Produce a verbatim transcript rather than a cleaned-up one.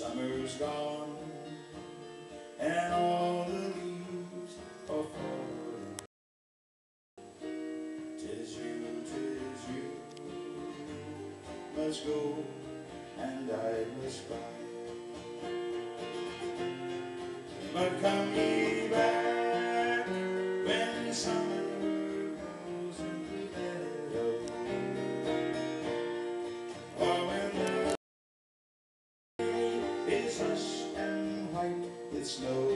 Summer's gone, and all the leaves are falling. Tis you, tis you, must go, and I must fly. But come ye back when summer goes into meadow, or when the day is hushed and white with snow.